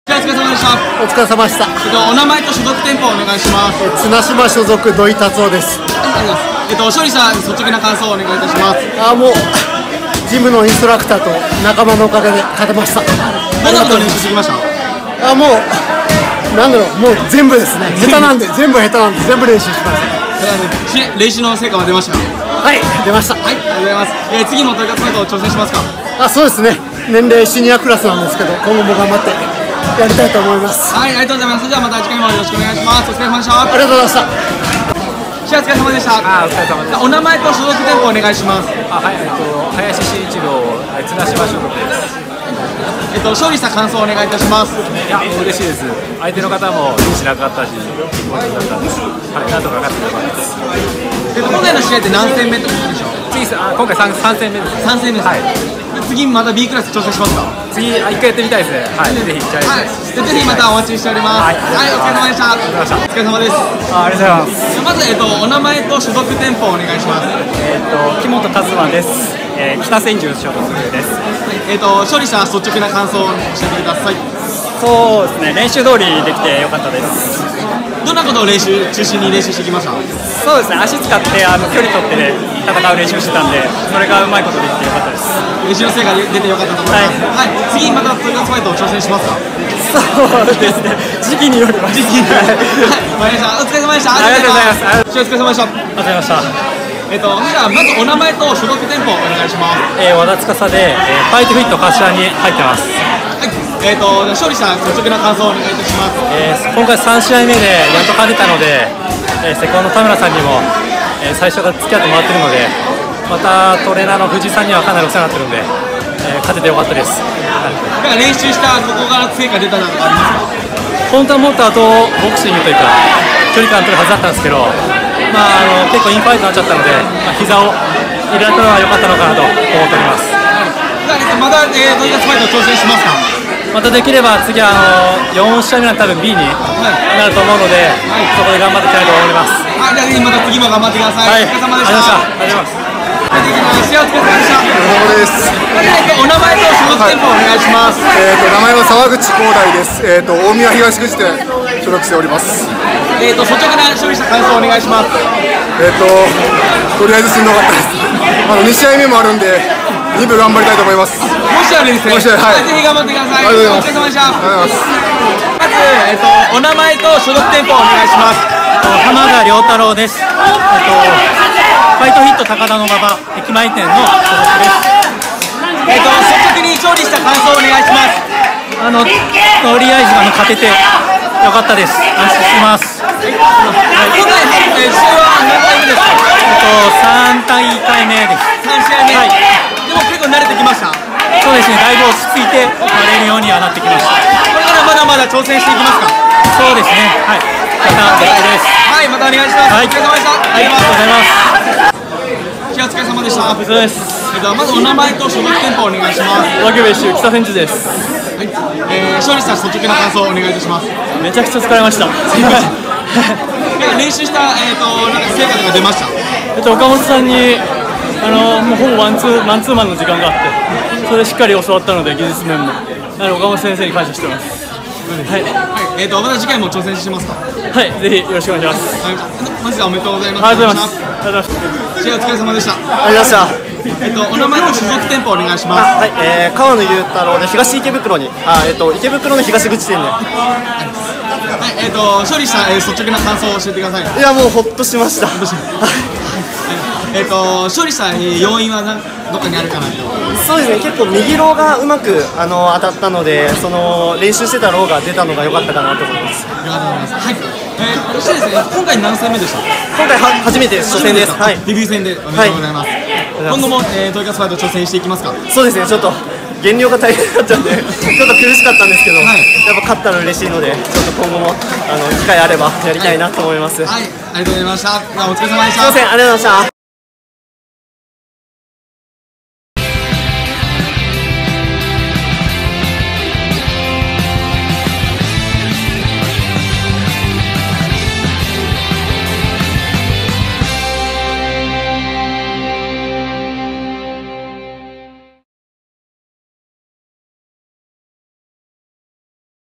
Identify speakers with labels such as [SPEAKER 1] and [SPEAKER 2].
[SPEAKER 1] お疲れ様でした。
[SPEAKER 2] お疲れ様でした。
[SPEAKER 1] お名前と所属店舗をお願いします。
[SPEAKER 2] 綱島所属土井達夫です。
[SPEAKER 1] 勝利した率直な感想をお願いいたします。
[SPEAKER 2] もうジムのインストラクターと仲間のおかげで勝てました。
[SPEAKER 1] どんなことを練習してきました？
[SPEAKER 2] もうなんだろう、もう全部ですね。全部練習しました。
[SPEAKER 1] 練習の成果は出ましたか？
[SPEAKER 2] はい、出ました。
[SPEAKER 1] はい、ありがとうございます。次もトイカツファイト挑戦しますか？
[SPEAKER 2] そうですね。年齢シニアクラスなんですけど、今後も頑張ってやりたいと思います。
[SPEAKER 1] はい、ありがとうございます。じゃあまた次回もよろしくお願いします。お疲れ様でした。
[SPEAKER 2] ありがとうございました。
[SPEAKER 1] お疲れ様でした。
[SPEAKER 3] お疲れ様です。
[SPEAKER 1] お名前と所属店舗お願いします。
[SPEAKER 3] はい、林慎一郎、綱島所属です。
[SPEAKER 1] 勝利した感想をお願いいたします。
[SPEAKER 3] いや、もう嬉しいです。相手の方もリーチなかったし、気持ちだったんです。はい、なんとか勝ってよかったです。
[SPEAKER 1] 今回の試合って何戦目ってことでしょう？
[SPEAKER 3] 今回3戦目です。
[SPEAKER 1] 3戦目です。はい。次また B クラス挑戦しますか？
[SPEAKER 3] 次、1回やってみたいですね。はい、ぜひチャレンジして。
[SPEAKER 1] ぜひまたお待ちしております。はい、お疲れ様でした。お疲れ様です。
[SPEAKER 3] ありがとうございます。
[SPEAKER 1] まずお名前と所属店舗をお願いします。
[SPEAKER 3] 木本達馬です。北千住所属です。
[SPEAKER 1] 勝利した率直な感想を教えてください。
[SPEAKER 3] そうですね、練習通りできてよかったです。
[SPEAKER 1] どんなことを中心に練習してきました？
[SPEAKER 3] そうですね、足使って距離取ってね、戦う練習してたんで、それがうまいことできてよかったです。
[SPEAKER 1] 練習の成果出てよかったと思います。はい、次またトイカツファイトを挑戦しますか？
[SPEAKER 3] そうですね、時期によります。
[SPEAKER 1] はい、お疲れ様でした。
[SPEAKER 3] ありがとうございます。
[SPEAKER 1] お疲れ様でした。
[SPEAKER 3] ありがとうございました。
[SPEAKER 1] じゃあまずお名前と所属店舗をお願いします。
[SPEAKER 3] 和田司で、ファイトフィット柏に入ってます。
[SPEAKER 1] はい、勝利した率直な感想をお願いいたします。
[SPEAKER 3] 今回3試合目でやっと勝てたので、セコンの田村さんにも、最初から付き合ってもらってるので、またトレーナーの藤井さんにはかなりお世話になってるので、勝ててよかったです。
[SPEAKER 1] なんか練習したここから成果出たのとかありますか？
[SPEAKER 3] 本当はもっとボクシングというか距離感取るはずだったんですけど、結構インファイトになっちゃったので、膝を入れられたのは良かったのかなと思っております。
[SPEAKER 1] またトイカツファイト挑戦しますか？
[SPEAKER 3] またできれば次は4試合目は多分 B になると思うので、そこで頑張っていきたいと思います。
[SPEAKER 1] じゃあぜひまた次も頑張ってください。お疲れ様でした。
[SPEAKER 3] ありがとうございます。
[SPEAKER 1] お疲れ様でした。
[SPEAKER 2] お疲れ様です。
[SPEAKER 1] お名前と所属店舗お願いします。
[SPEAKER 2] 名前は沢口光大です。大宮東口店所属しております。
[SPEAKER 1] 率直な勝利した感想をお願いします。
[SPEAKER 2] とりあえずしんどかったです。2試合目もあるんで2部頑張りたいと思います。
[SPEAKER 1] もしあれですね。はい。ぜひ頑張ってください。お疲れ様でした。まずお名前と所属店舗をお願いします。
[SPEAKER 3] 浜田良太郎です。ファイトヒット高田馬場駅前店の所属です。
[SPEAKER 1] 率直に勝利した感想をお願いします。
[SPEAKER 3] とりあえず勝ててよかったです。安心してます。
[SPEAKER 1] 今回試合は何回目ですか
[SPEAKER 3] ？3回目です。
[SPEAKER 1] 3試合目。はい。でも結構慣れてきました。
[SPEAKER 3] そうですね、だいぶ落ち着いてやれるようにはなってきました。
[SPEAKER 1] これからまだまだ挑戦していきますか？
[SPEAKER 3] そうですね。はい。また絶対です。
[SPEAKER 1] はい、またお願いします。はい、お疲れ様でした。
[SPEAKER 3] ありがとうございます。
[SPEAKER 1] お疲れ様でした。
[SPEAKER 3] お疲れ様です。
[SPEAKER 1] まずお名前と所属店舗をお願いします。
[SPEAKER 3] 和牛別州北千住です。
[SPEAKER 1] はい。勝利した率直な感想をお願いいたします。
[SPEAKER 3] めちゃくちゃ疲れました。
[SPEAKER 1] 練習したなんか成果とか出ました？
[SPEAKER 3] 岡本さんにもうほぼマンツーマンの時間があって、それでしっかり教わったので技術面も。なので岡本先生に感謝してます。はい。
[SPEAKER 1] また次回も挑戦しますか？
[SPEAKER 3] はい、ぜひよろしくお願いします。
[SPEAKER 1] 本日はおめでとうございます。
[SPEAKER 3] ありがとうございます。ありがとうございます。
[SPEAKER 1] お疲れ様でした。
[SPEAKER 2] ありがとうございました。
[SPEAKER 1] お名前と所属店舗お願いします。
[SPEAKER 2] はい、川野雄太郎で東池袋に、池袋の東口店で。はい、
[SPEAKER 1] 勝利した率直な感想を教えてください。
[SPEAKER 2] いや、もうほっとしました。
[SPEAKER 1] 勝利した要因はどこにあるかなと。
[SPEAKER 2] そうですね、結構右ローがうまく当たったので、練習してたローが出たのが良かったかなと思います。
[SPEAKER 1] ありがとうございます。はい。そしてですね、今回何戦目でした？
[SPEAKER 2] 今回初めて初戦です。はい。
[SPEAKER 1] デビュー戦でおめでとうございます。今後もトイカツファイト挑戦していきますか？
[SPEAKER 2] そうですね、ちょっと減量が大変だったんでちょっと苦しかったんですけど、やっぱ勝ったら嬉しいので、ちょっと今後も機会あればやりたいなと思います。
[SPEAKER 1] はい、ありがとうございました。お疲れ様でした。
[SPEAKER 2] すいません、ありがとうございました。